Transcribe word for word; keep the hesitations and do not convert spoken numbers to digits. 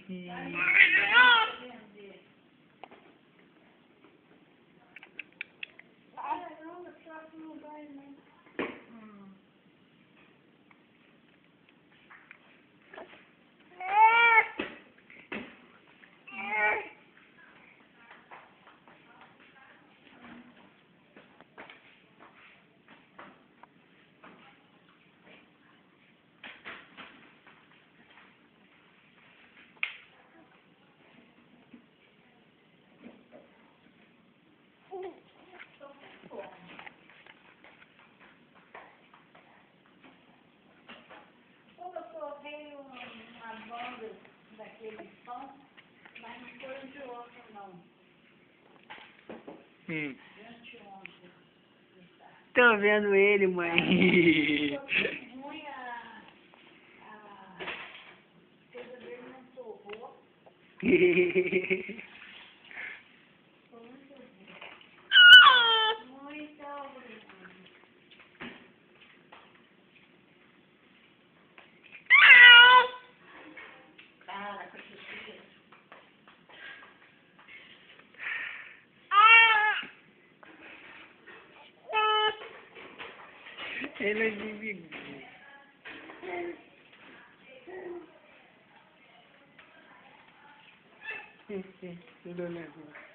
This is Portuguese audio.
Daquele som, mas não foi de ontem, não. Hum. De anteontem. Tô vendo ele, mãe. Ficou ruim, a, a coisa dele não torrou. Ficou muito ruim. Muito obrigada. Para com esse filho. Ele é de bibi. Sim, sim, tudo bem.